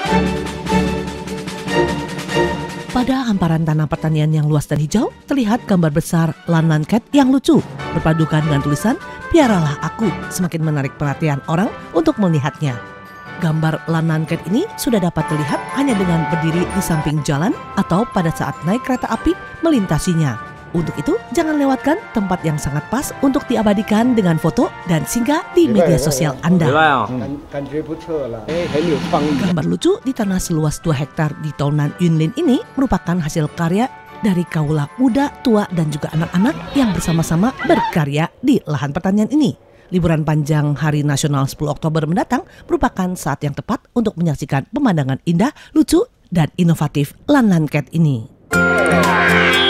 Pada hamparan tanah pertanian yang luas dan hijau, terlihat gambar besar Lanlan Cat yang lucu, berpadukan dengan tulisan "Piaralah aku", semakin menarik perhatian orang untuk melihatnya. Gambar Lanlan Cat ini sudah dapat terlihat hanya dengan berdiri di samping jalan atau pada saat naik kereta api melintasinya. Untuk itu, jangan lewatkan tempat yang sangat pas untuk diabadikan dengan foto dan singgah di media sosial Anda. Gambar lucu di tanah seluas 2 hektar di Taunan Yunlin ini merupakan hasil karya dari kaula muda, tua, dan juga anak-anak yang bersama-sama berkarya di lahan pertanian ini. Liburan panjang Hari Nasional 10 Oktober mendatang merupakan saat yang tepat untuk menyaksikan pemandangan indah, lucu, dan inovatif Lanlan Cat ini.